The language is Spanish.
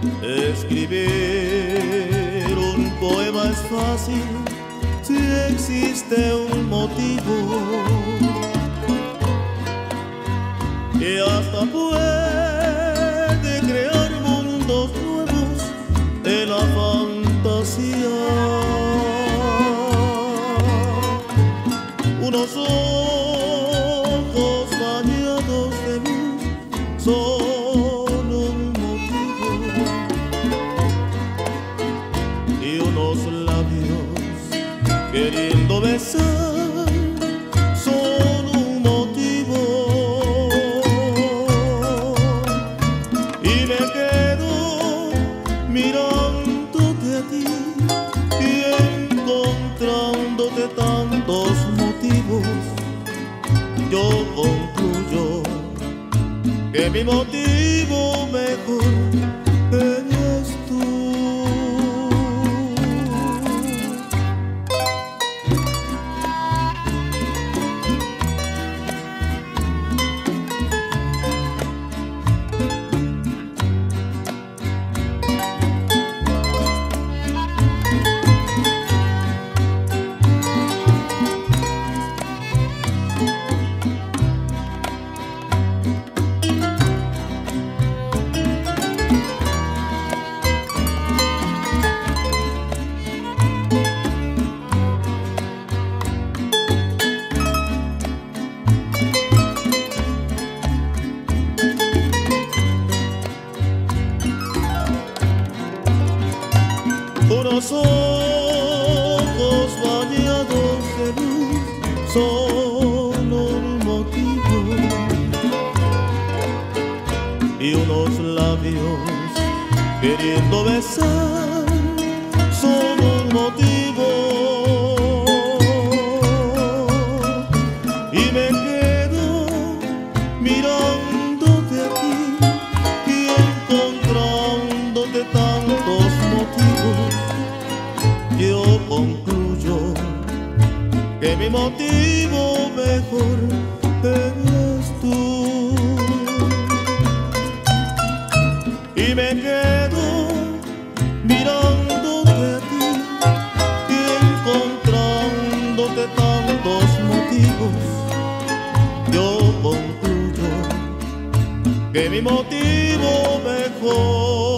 Escribir un poema es fácil si existe un motivo, y hasta puede crear mundos nuevos en la fantasía. Unos ojos bañados de luz son un motivo, y unos labios queriendo besar son un motivo. Y me quedo mirándote a ti y encontrándote tantos motivos. Yo concluyo que mi motivo mejor eres tú. Unos ojos bañados de luz son un motivo, y unos labios queriendo besar son un motivo. Y me quedo mirándote a ti y encontrándote tantos motivos. Yo concluyo que mi motivo mejor eres tú. Y me quedo mirándote a ti y encontrándote tantos motivos. Yo concluyo que mi motivo mejor